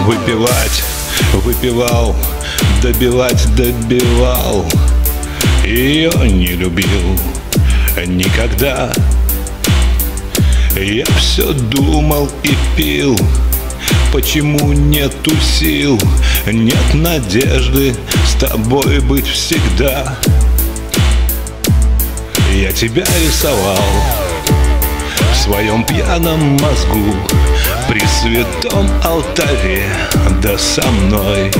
Выпивать, выпивал, добивать, добивал. Ее не любил никогда. Я все думал и пил, почему нету сил, нет надежды с тобой быть всегда. Я тебя рисовал в своем пьяном мозгу при святом алтаре, да со мной.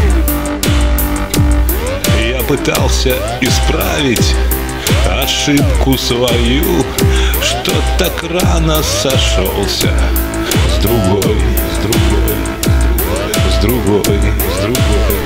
Я пытался исправить ошибку свою, что так рано сошелся с другой, с другой, с другой, с другой.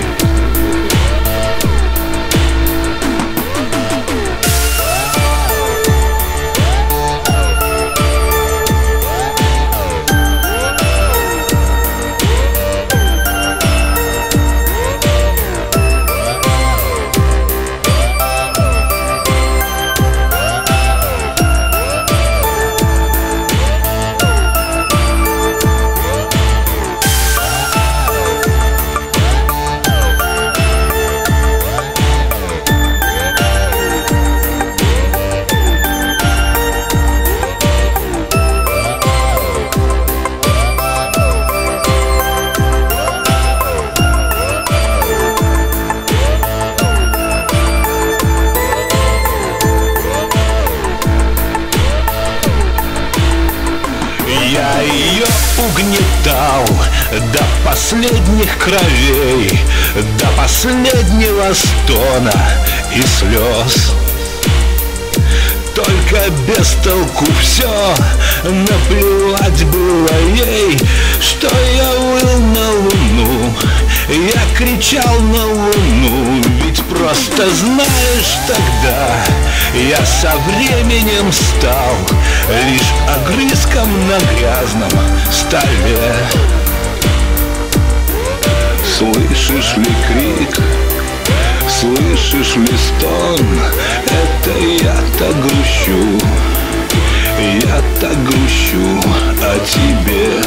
Я ее угнетал до последних кровей, до последнего стона и слез. Только без толку все, наплевать было ей, что я выл на луну, я кричал на луну. Ведь просто знаешь, тогда я со временем стал лишь огрызком на грязном столе. Слышишь ли крик? Слышишь ли стон? Это я так грущу, я так грущу о тебе.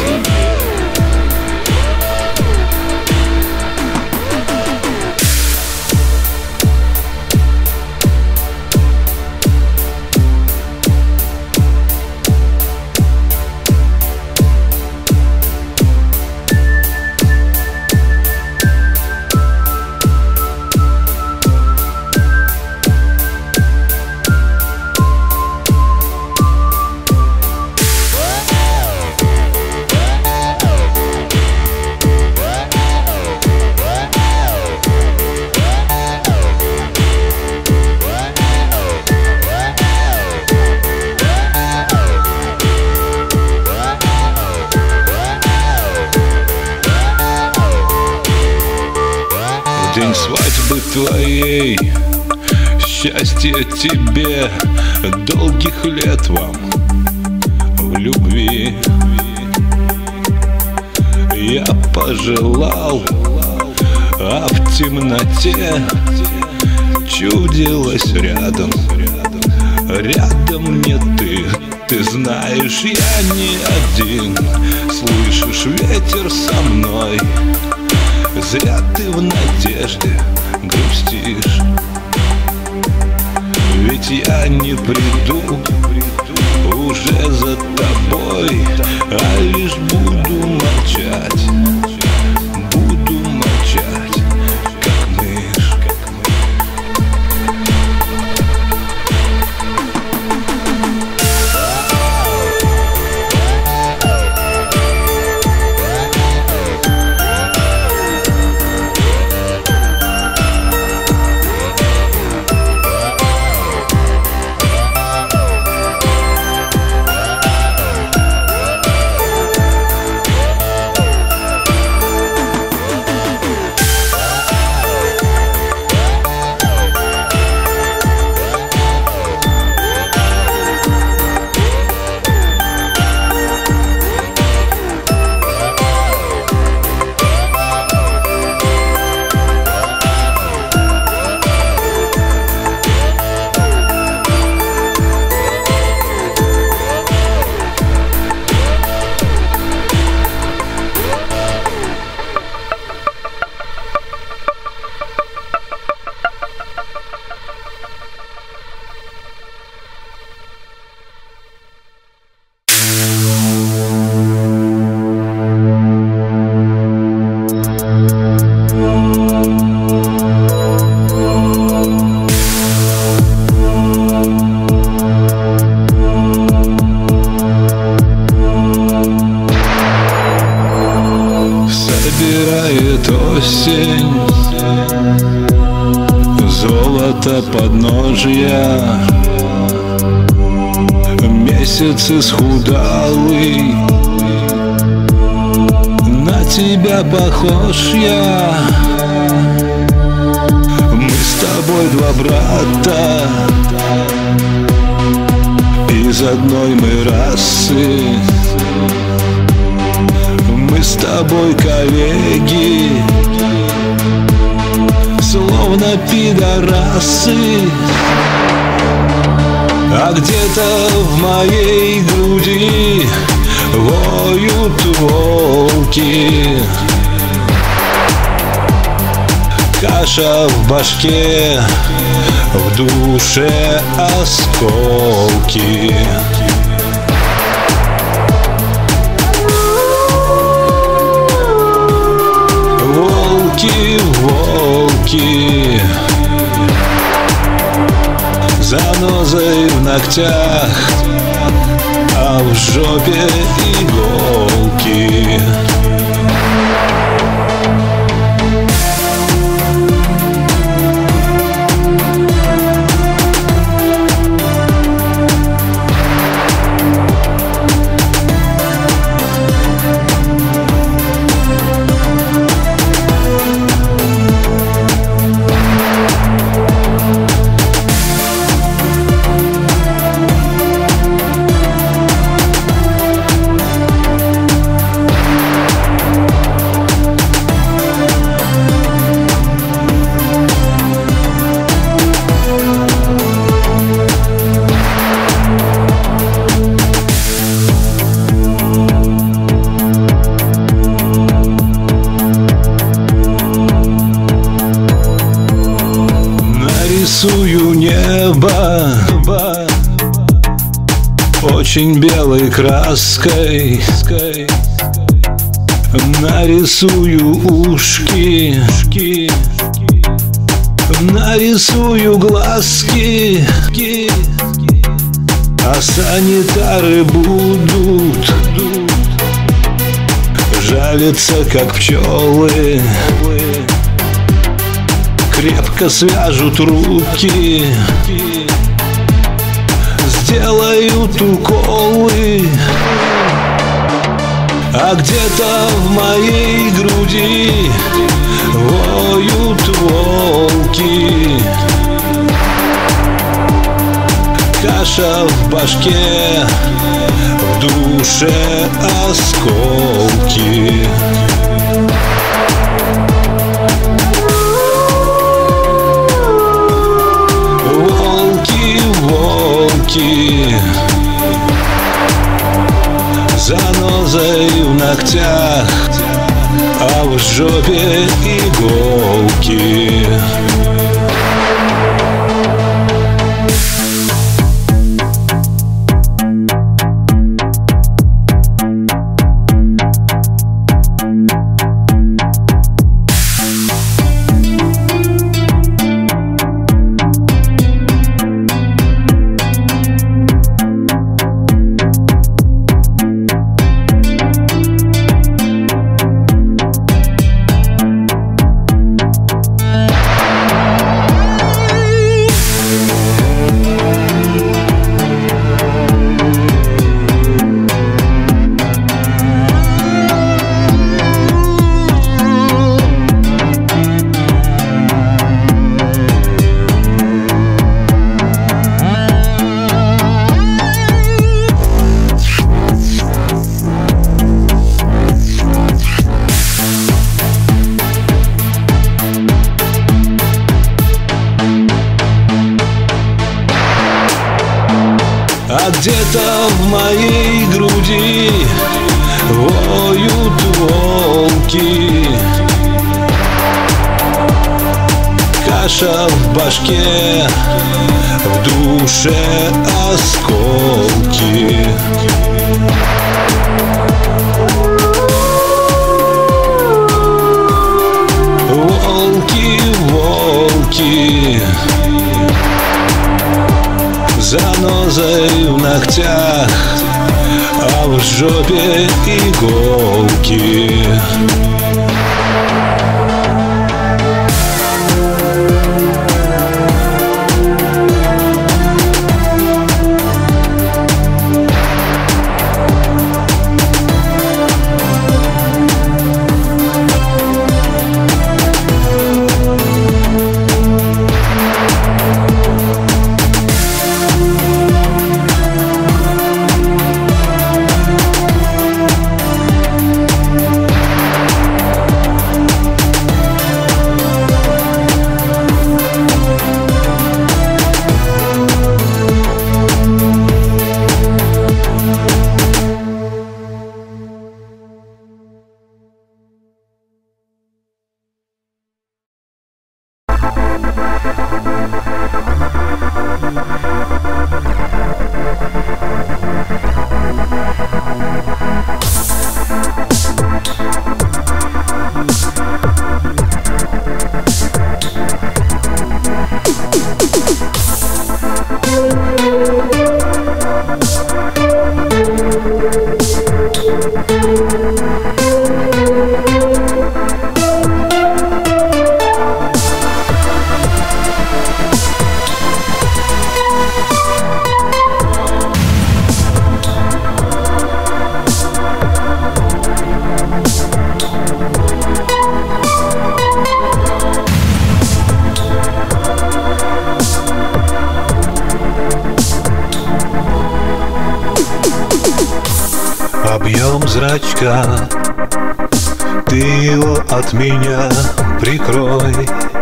День свадьбы твоей, счастья тебе, долгих лет вам в любви. Я пожелал, а в темноте чудилось рядом, рядом не ты. Ты знаешь, я не один, слышишь, ветер со мной. Зря ты в надежде грустишь, ведь я не приду уже за тобой, а лишь буду молчать, буду молчать, как мышь. осень, золото подножья, месяц исхудалый, на тебя похож я. Мы с тобой два брата, из одной мы расы. Мы с тобой коллеги, словно пидорасы. А где-то в моей груди воют волки. Каша в башке, в душе осколки. Волки, волки, занозой в ногтях, а в жопе иголки. Нарисую небо очень белой краской, нарисую ушки, нарисую глазки, а санитары будут жалиться, как пчелы. Крепко свяжут руки, сделают уколы. А где-то в моей груди воют волки. Каша в башке, в душе осколки. Волки, занозой в ногтях, а в жопе иголки. А где-то в моей груди воют волки. Каша в башке, в душе осколки. Волки, волки, занозой в ногтях, а в жопе иголки. объем зрачка, ты его от меня прикрой.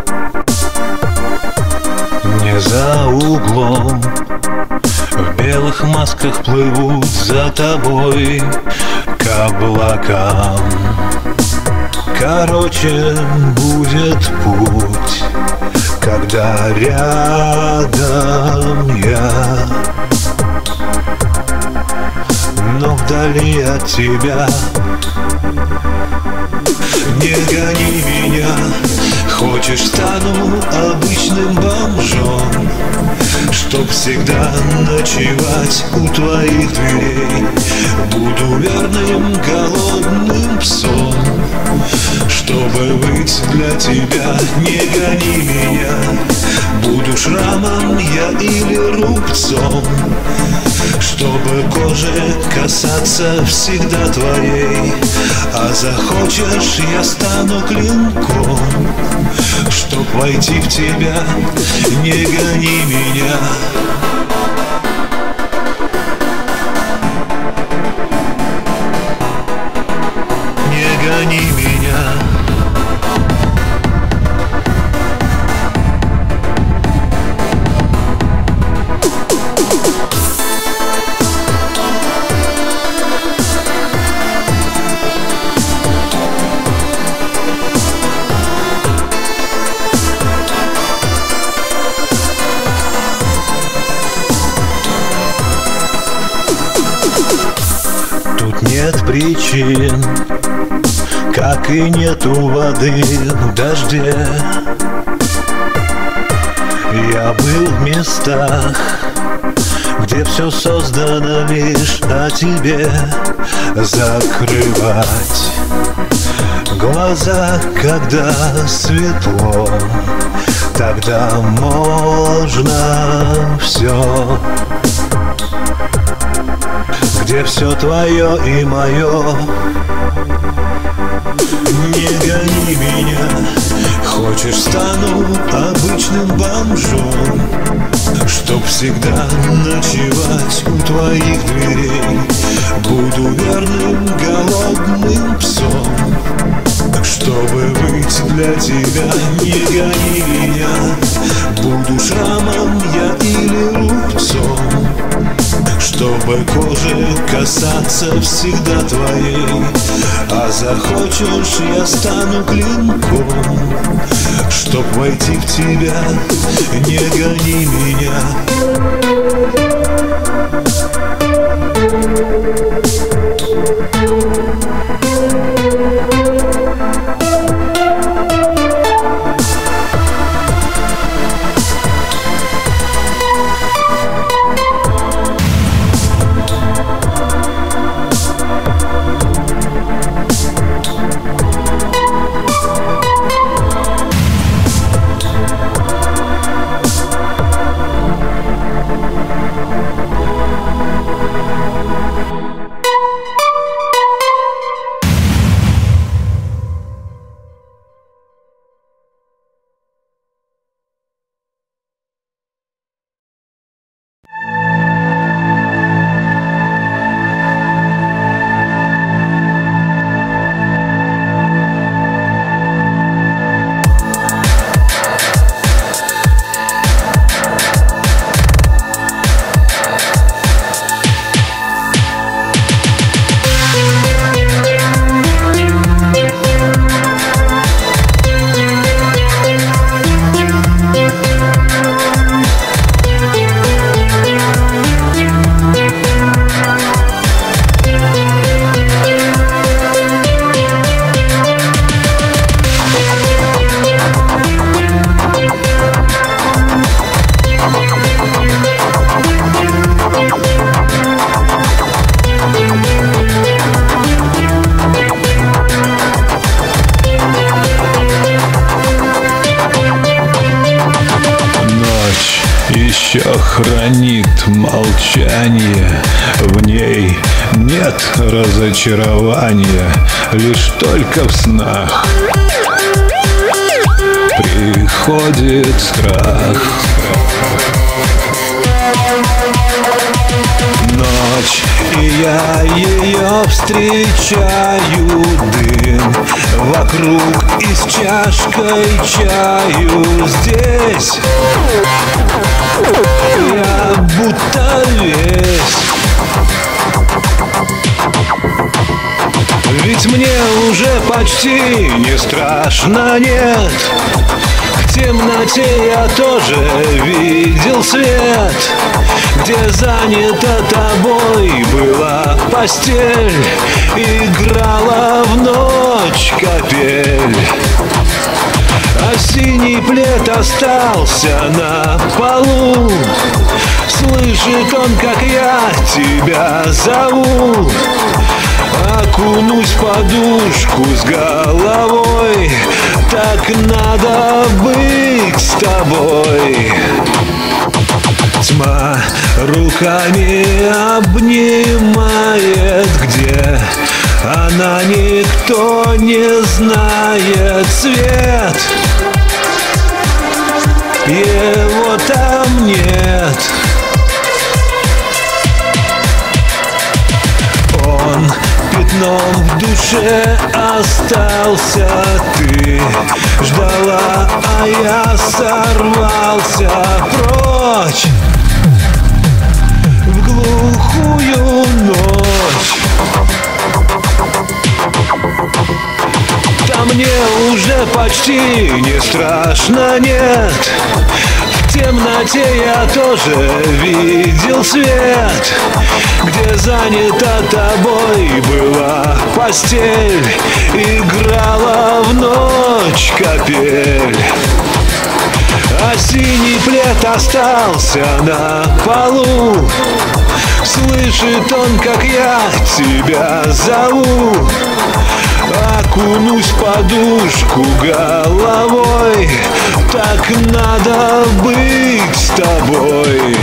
Не за углом в белых масках плывут за тобой к облакам. Короче будет путь, когда рядом я, но вдали от тебя. Не гони меня, хочешь, стану обычным бомжом, чтоб всегда ночевать у твоих дверей. Буду верным голодным псом, чтобы быть для тебя. Не гони меня, буду шрамом я или рубцом, чтобы кожи касаться всегда твоей. А захочешь, я стану клинком, чтоб войти в тебя. Не гони меня. Не гони меня. Нет причин, как и нету воды в дожде. Я был в местах, где все создано лишь о тебе. Закрывать глаза, когда светло, тогда можно все. Где все твое и мое. Не гони меня, хочешь, стану обычным бомжом, чтоб всегда ночевать у твоих дверей. Буду верным голодным псом, чтобы быть для тебя. Не гони меня, буду шрамом я или рубцом, чтобы кожи касаться всегда твоей. А захочешь, я стану клинком, чтоб войти в тебя. Не гони меня. Еще хранит молчание, в ней нет разочарования, лишь только в снах приходит страх. Ночь, и я ее но встречаю дым вокруг и с чашкой чаю здесь. Я будто весь. Ведь мне уже почти не страшно, нет. В темноте я тоже видел свет, где занята тобой была постель, играла в ночь капель. А синий плед остался на полу, слышит он, как я тебя зову. Окунусь в подушку с головой, так надо быть с тобой. Тьма руками обнимает, где она, никто не знает. Свет, его там нет. Он пятном в душе остался. Ты ждала, а я сорвался прочь в глухую ночь. Там мне уже почти не страшно, нет. В темноте я тоже видел свет, где занята тобой была постель, играла в ночь капель. А синий плед остался на полу, слышит он, как я тебя зову. Окунусь в подушку головой, так надо быть с тобой.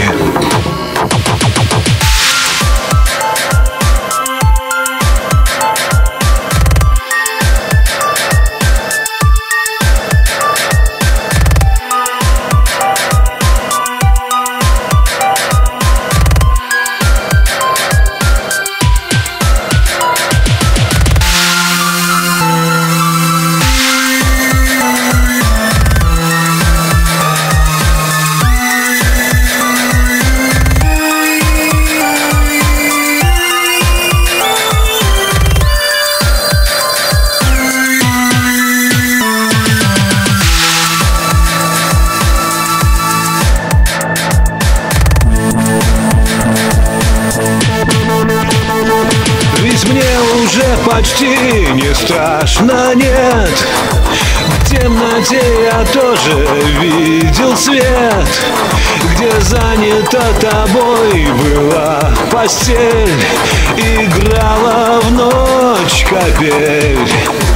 Мне уже почти не страшно, нет. В темноте я тоже видел свет, где занята тобой была постель, играла в ночь капель.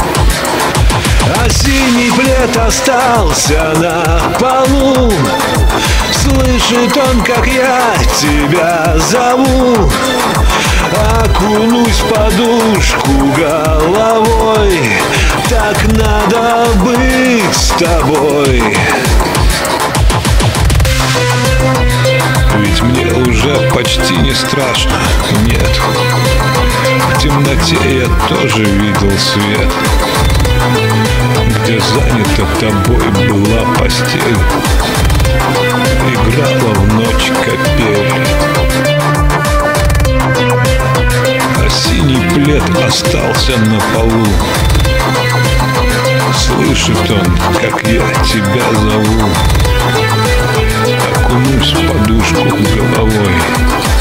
А синий плед остался на полу, слышит он, как я тебя зову. Окунусь в подушку головой, так надо быть с тобой. Ведь мне уже почти не страшно, нет. В темноте я тоже видел свет, где занята тобой была постель, играла в ночь капель. А синий плед остался на полу, слышит он, как я тебя зову. Окунусь в подушку головой,